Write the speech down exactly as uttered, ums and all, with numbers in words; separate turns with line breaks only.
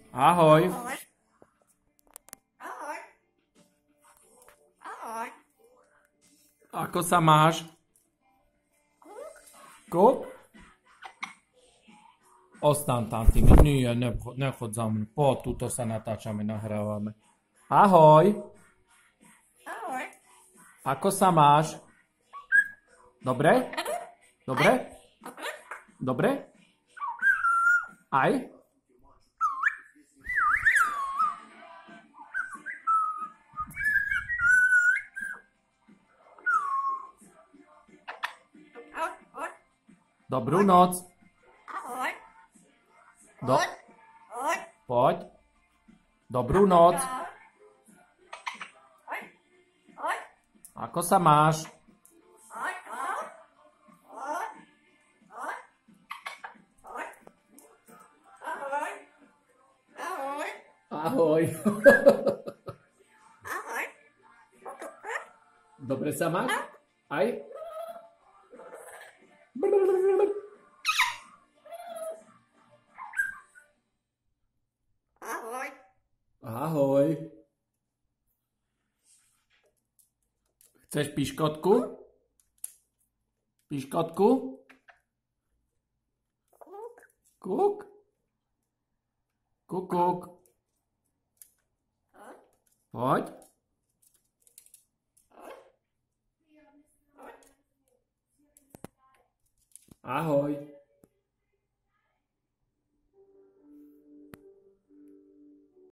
Ahoj.
Ahoj. Ahoj. Ahoj.
Ako sa máš? Kuk? Ostan tam, ty. Nie, nechod, nechod za mnou. Poď, tuto sa natáčame, nahrávame. Ahoj.
Ahoj.
Ako sa máš? Dobre? Dobre? Dobre? Aj?
Ahoj.
Dobrú noc.
Ahoj.
Do...
Ahoj.
Poď. Dobrú noc.
Ahoj. Ahoj.
Ako sa máš?
Ahoj. Ahoj. Ahoj. Ahoj. Ahoj. Ahoj.
Ahoj.
Ahoj.
Dobre sa máš? Aj?
Ahoj.
Ahoj. Chceš piškotku? Piškotku? Kuk? Kuk, kuk. Poď. Ahoj.